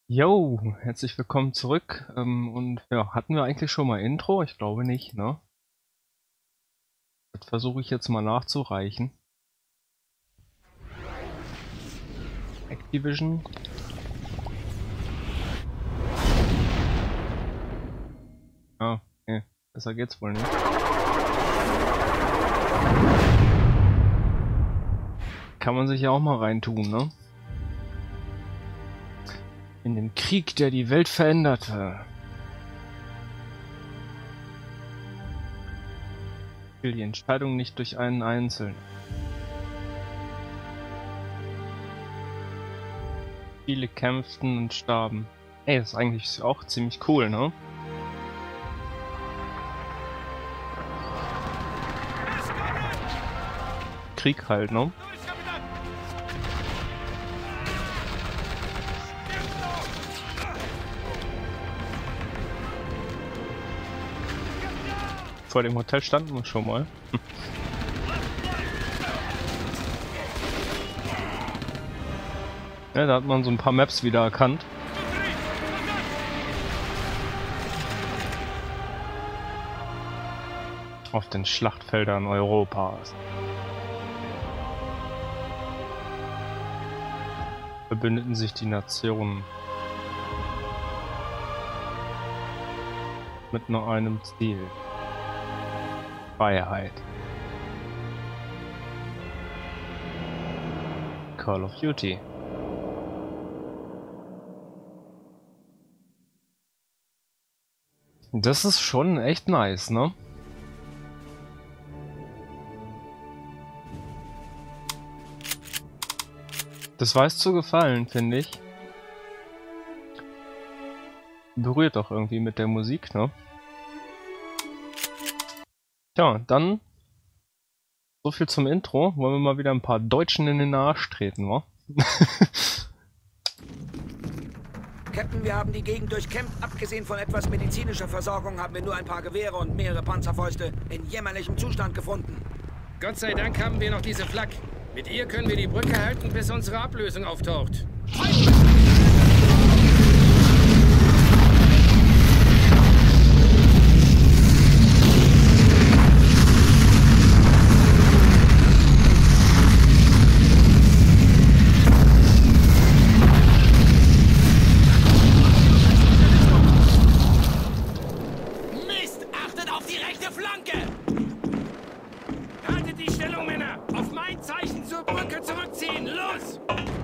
Jo, herzlich willkommen zurück. Und ja, hatten wir eigentlich schon mal Intro? Ich glaube nicht, ne? Das versuche ich jetzt mal nachzureichen. Activision. Ah, nee, besser geht's wohl nicht. Kann man sich ja auch mal reintun, ne? In den Krieg, der die Welt veränderte. Ich will die Entscheidung nicht durch einen Einzelnen. Viele kämpften und starben. Ey, das ist eigentlich auch ziemlich cool, ne? Krieg halt, ne? Vor dem Hotel standen wir schon mal. Ja, da hat man so ein paar Maps wieder erkannt. Auf den Schlachtfeldern Europas. Verbündeten sich die Nationen mit nur einem Ziel: Freiheit. Call of Duty. Das ist schon echt nice, ne? Das weiß zu gefallen, finde ich. Berührt auch irgendwie mit der Musik, ne? Tja, dann so viel zum Intro. Wollen wir mal wieder ein paar Deutschen in den Arsch treten, wa? Captain, wir haben die Gegend durchkämmt. Abgesehen von etwas medizinischer Versorgung haben wir nur ein paar Gewehre und mehrere Panzerfäuste in jämmerlichem Zustand gefunden. Gott sei Dank haben wir noch diese Flak. Mit ihr können wir die Brücke halten, bis unsere Ablösung auftaucht. Mist! Achtet auf die rechte Flanke! Haltet die Stellung, Männer! Auf mein Zeichen zur Brücke zurückziehen! Los!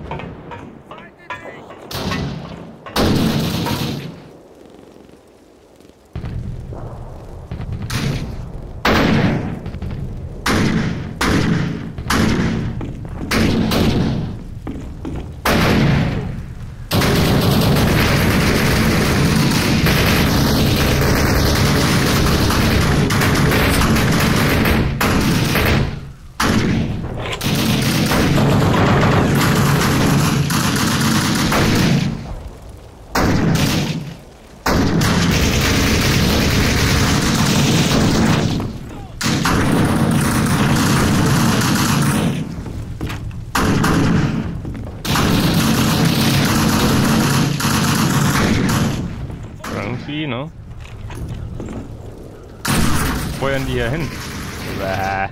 Irgendwie, ne? Feuern die hier hin? Bäh.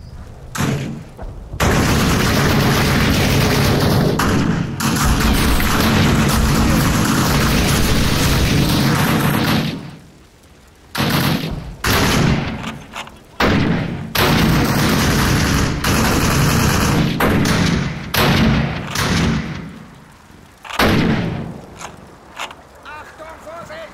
Achtung, Vorsicht!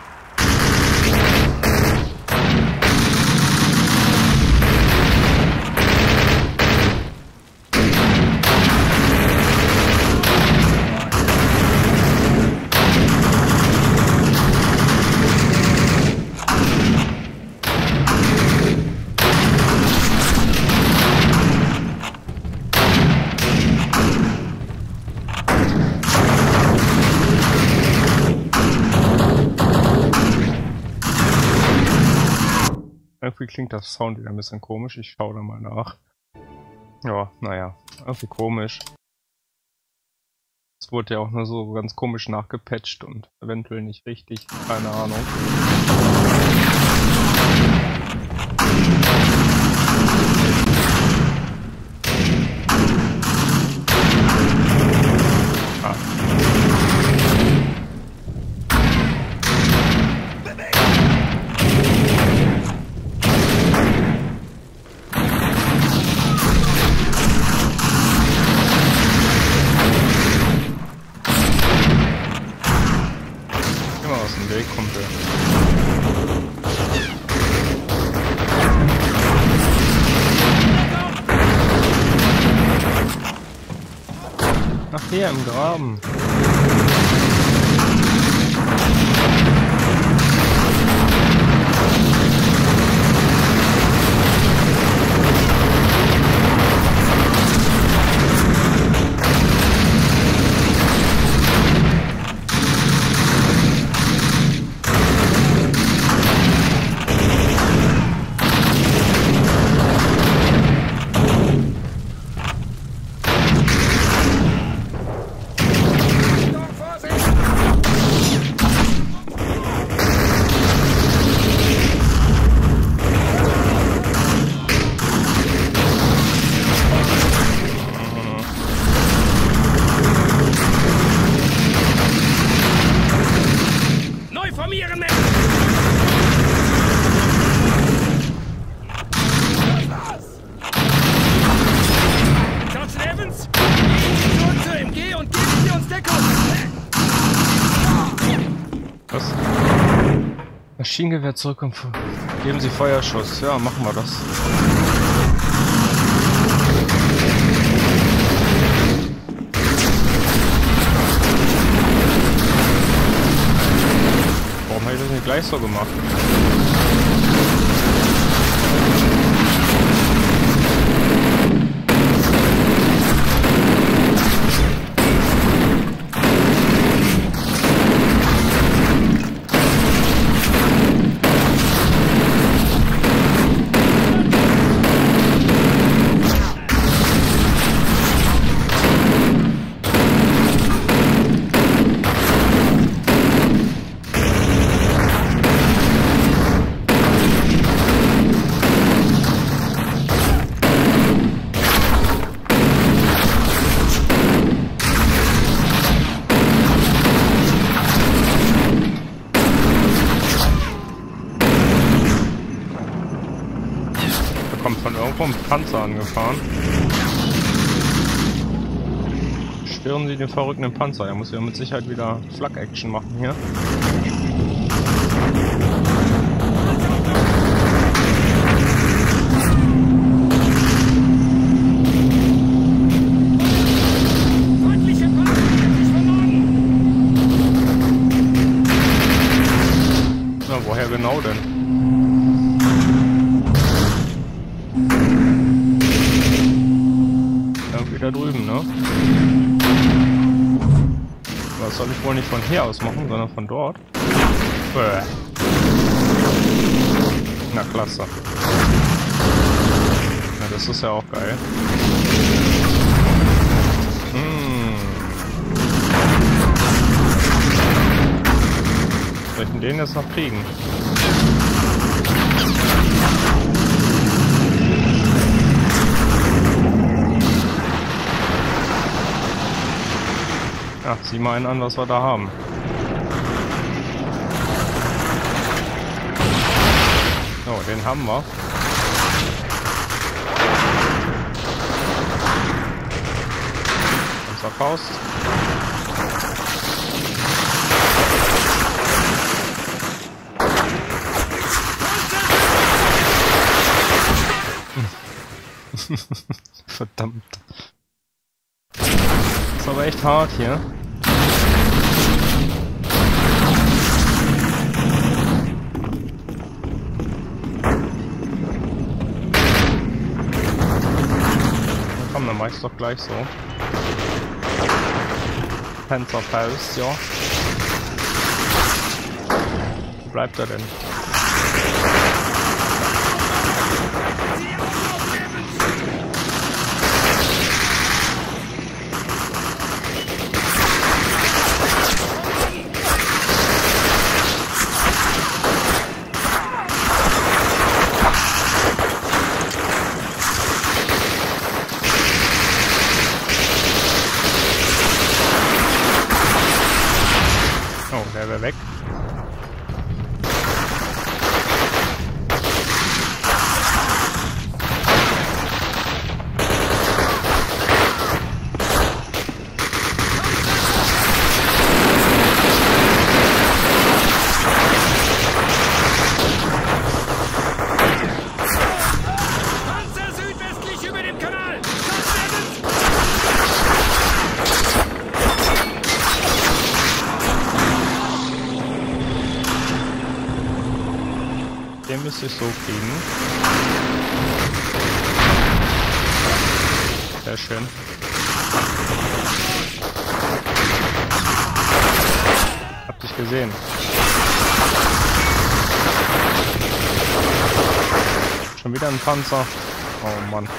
Irgendwie klingt das Sound wieder ein bisschen komisch. Ich schaue da mal nach. Ja, naja, irgendwie komisch. Es wurde ja auch nur so ganz komisch nachgepatcht und eventuell nicht richtig. Keine Ahnung. Ah. Aus dem Weg, Kumpel. Ach, hier im Graben. Maschinengewehr zurück und geben Sie Feuerschuss. Ja, machen wir das. Warum habe ich das nicht gleich so gemacht? Von irgendwo ein Panzer angefahren. Stören Sie den verrückten Panzer. Er muss ja mit Sicherheit wieder Flak-Action machen hier. Na, woher genau denn? Da drüben, ne? Das soll ich wohl nicht von hier aus machen, sondern von dort. Na klasse. Na, das ist ja auch geil. Soll ich den jetzt noch kriegen? Ach, sieh mal einen an, was wir da haben. So, den haben wir. Unser Faust. Verdammt. Das ist aber echt hart hier. Komm, dann mach ich's doch gleich so. Panzerfaust, ja. Wo bleibt er denn? Wer weg. Panzer südwestlich über dem Kanal! Den müsste ich so kriegen. Sehr schön. Hab dich gesehen. Schon wieder ein Panzer. Oh Mann.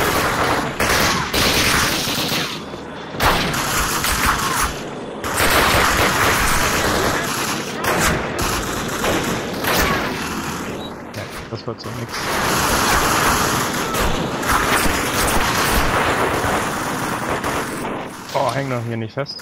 Das wird so nix. Oh, häng doch hier nicht fest.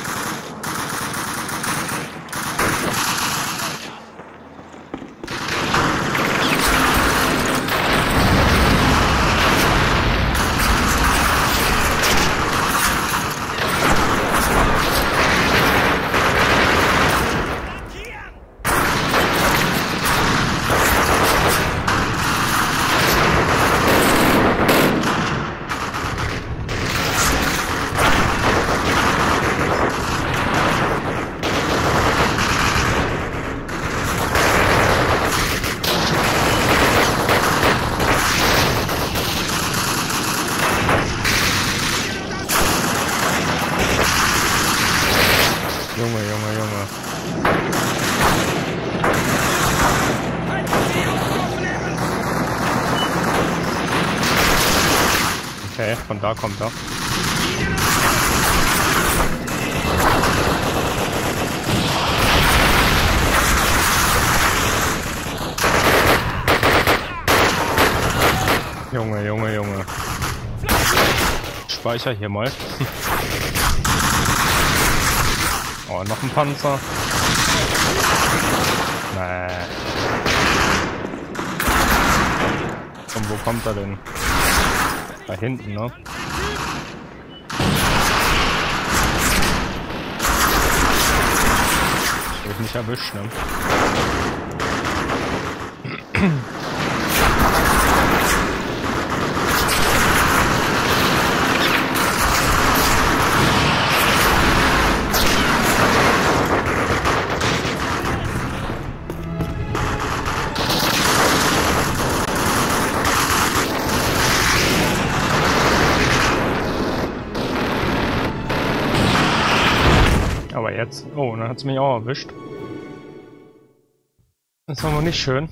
Junge. Okay, von da kommt er. Junge. Speicher hier mal. Oh, noch ein Panzer. Nee. Und wo kommt er denn? Da hinten, ne? Wird nicht erwischt, ne? Aber jetzt... Oh, dann hat es mich auch erwischt. Das ist aber nicht schön.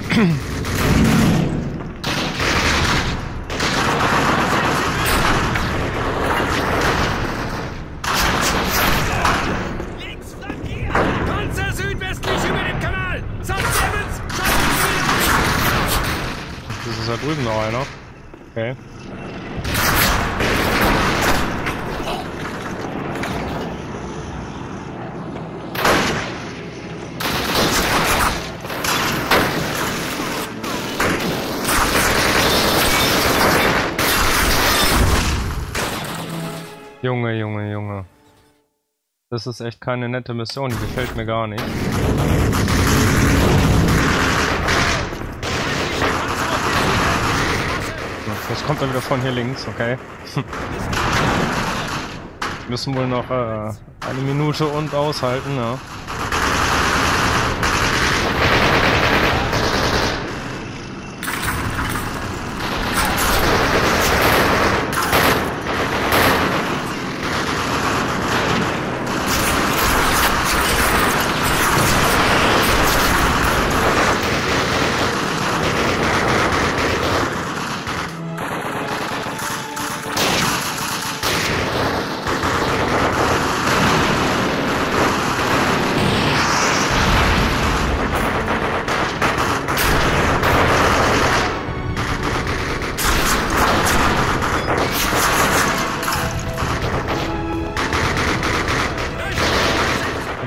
Panzer südwestlich über dem Kanal! St. Evans! Das ist da drüben noch einer. Okay. Junge. Das ist echt keine nette Mission, die gefällt mir gar nicht. Jetzt kommt er wieder von hier links, okay. Müssen wohl noch eine Minute und aushalten, ja.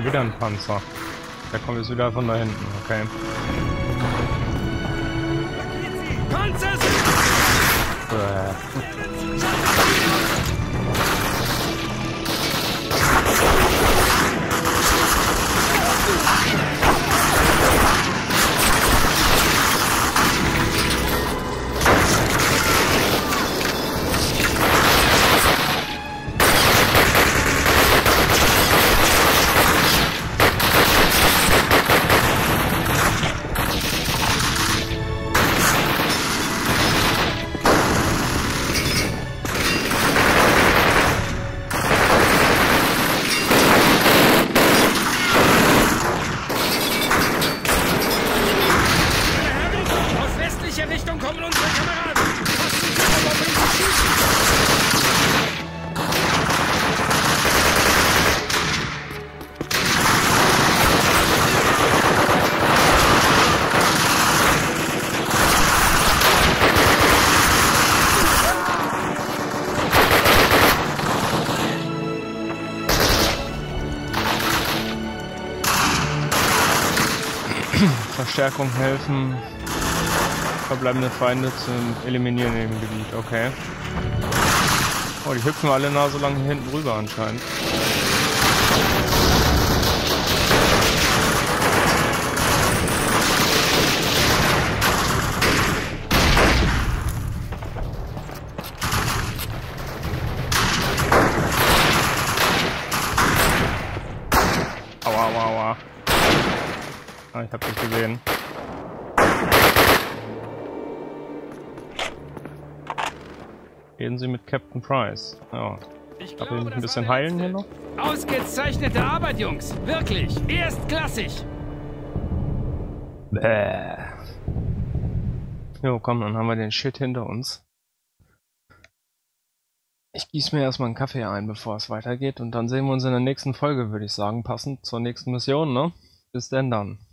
Schon wieder ein Panzer. Der kommt jetzt wieder von da hinten, okay. Panzer! Richtung kommen unsere Kameraden! Passen Sie auf, wenn Sie schießen! Verstärkung helfen. Verbleibende Feinde zu eliminieren in dem Gebiet, okay. Oh, die hüpfen alle nah so lange hier hinten rüber anscheinend. Aua, aua, aua. Ah, ich hab dich gesehen. Reden Sie mit Captain Price. Ja. Ich Darf glaube, ich ein bisschen heilen hier noch? Ausgezeichnete Arbeit, Jungs. Wirklich. Erstklassig. Bäh. Jo, komm, dann haben wir den Shit hinter uns. Ich gieße mir erstmal einen Kaffee ein, bevor es weitergeht. Und dann sehen wir uns in der nächsten Folge, würde ich sagen. Passend zur nächsten Mission, ne? Bis denn dann.